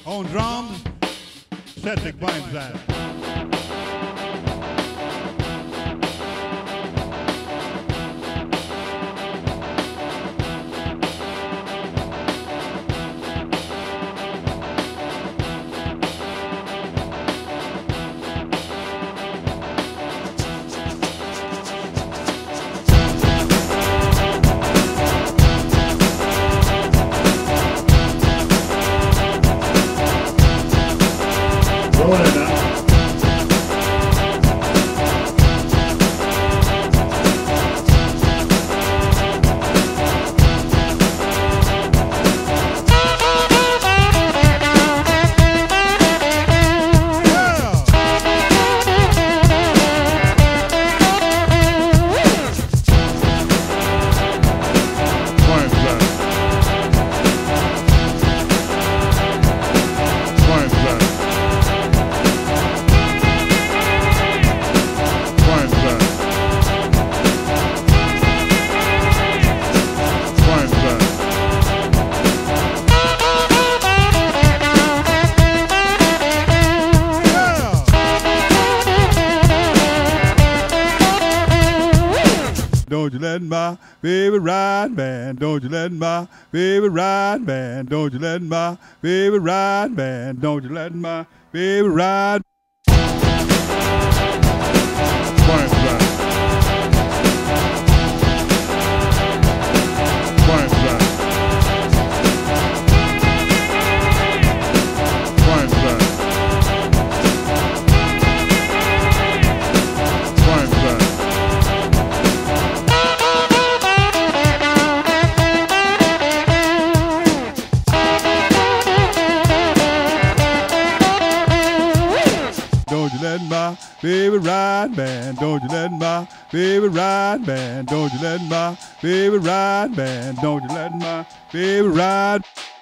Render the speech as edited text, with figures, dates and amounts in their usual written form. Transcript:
On drums, Cedric Burnside. Rolling now. Don't you let my baby ride, man. Don't you let my baby ride, man. Don't you let my baby ride, man. Don't you let my baby ride. Don't you let my baby ride, man. Don't you let my baby ride, man. Don't you let my baby ride, man. Don't you let my baby ride.